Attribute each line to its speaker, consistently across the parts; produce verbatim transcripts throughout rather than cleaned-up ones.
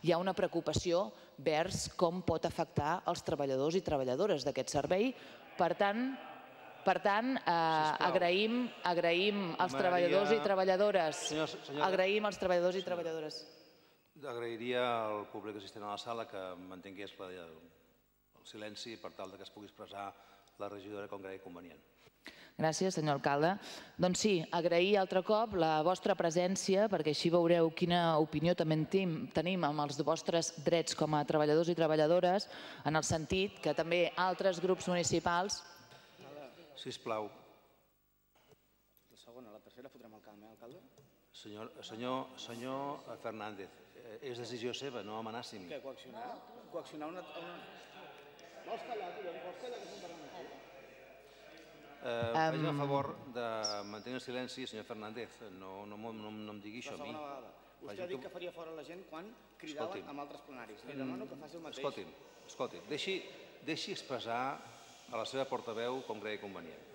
Speaker 1: hi ha una preocupació vers com pot afectar els treballadors i treballadores d'aquest servei. Per tant, Per tant, agraïm als treballadors i treballadores. Agraïm als treballadors i treballadores.
Speaker 2: Agrairia al públic assistent a la sala que mantingués el silenci per tal que es pugui expressar la regidora com cregui convenient.
Speaker 1: Gràcies, senyor alcalde. Doncs sí, agrair altre cop la vostra presència, perquè així veureu quina opinió també tenim amb els vostres drets com a treballadors i treballadores, en el sentit que també altres grups municipals...
Speaker 2: Sisplau.
Speaker 3: La segona, la tercera fotrem el camp, eh, alcalde?
Speaker 2: Senyor Fernández, és decisió seva, no amenaci'm.
Speaker 3: Què, coaccionar? Coaccionar una... Vols callar, tu, vols callar que se'n parlem aquí?
Speaker 2: Faig el favor de mantenir el silenci, senyor Fernández, no em digui això a mi.
Speaker 3: La segona vegada. Vostè ha dit que faria fora la gent quan cridava amb altres plenaris. Li demano que faci el mateix.
Speaker 2: Escolti'm, escolti'm, deixi expressar a la seva portaveu com cregui convenient.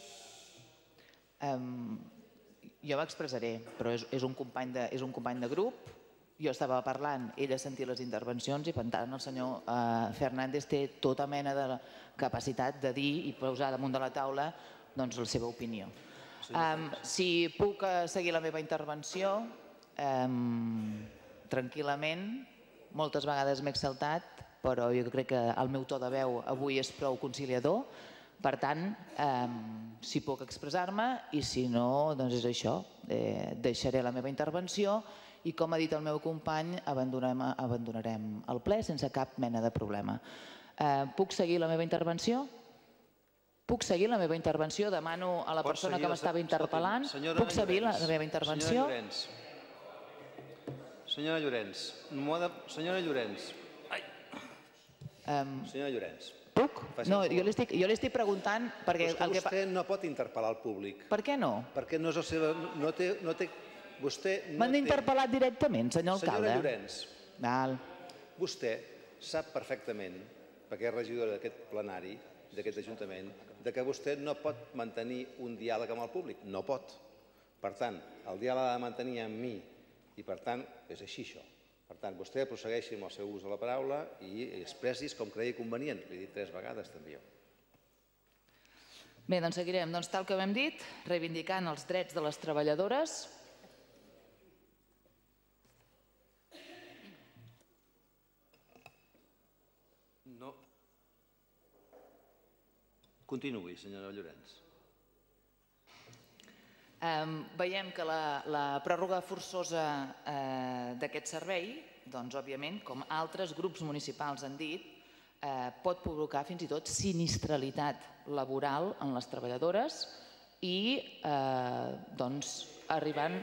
Speaker 1: Jo m'expressaré, però és un company de grup, jo estava parlant, ell ha sentit les intervencions i per tant el senyor Fernández té tota mena de capacitat de dir i posar damunt de la taula la seva opinió. Si puc seguir la meva intervenció, tranquil·lament, moltes vegades m'he exaltat, però jo crec que el meu to de veu avui és prou conciliador. Per tant, si puc expressar-me i si no, doncs és això. Deixaré la meva intervenció i, com ha dit el meu company, abandonarem el ple sense cap mena de problema. Puc seguir la meva intervenció? Puc seguir la meva intervenció? Demano a la persona que m'estava interpel·lant. Puc seguir la meva intervenció?
Speaker 2: Senyora Llorens, senyora Llorens, Senyora Llorens.
Speaker 1: Puc? No, jo li estic preguntant perquè...
Speaker 2: Però és que vostè no pot interpel·lar el públic.
Speaker 1: Per què no?
Speaker 2: Perquè no és el seu... no té... Vostè no té...
Speaker 1: M'han interpel·lat directament, senyor alcalde.
Speaker 2: Senyora Llorens, vostè sap perfectament, perquè és regidora d'aquest plenari, d'aquest ajuntament, que vostè no pot mantenir un diàleg amb el públic. No pot. Per tant, el diàleg ha de mantenir amb mi i, per tant, és així això. Per tant, vostè prossegueixi amb el seu ús de la paraula i expressis com cregui convenient. L'he dit tres vegades, també jo.
Speaker 1: Bé, doncs seguirem. Doncs tal com hem dit, reivindicant els drets de les treballadores.
Speaker 2: No. Continuï, senyora Llorens.
Speaker 1: Veiem que la pròrroga forçosa d'aquest servei, doncs, òbviament, com altres grups municipals han dit, pot provocar fins i tot sinistralitat laboral en les treballadores i, doncs, arribant...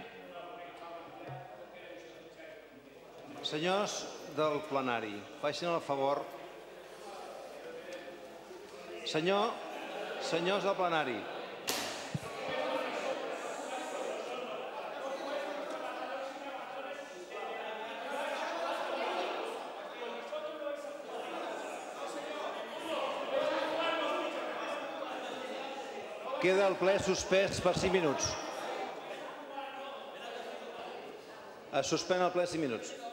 Speaker 2: Senyors del plenari, facin el favor... Senyors del plenari... Queda el ple suspès per cinc minuts. Es suspèn el ple cinc minuts.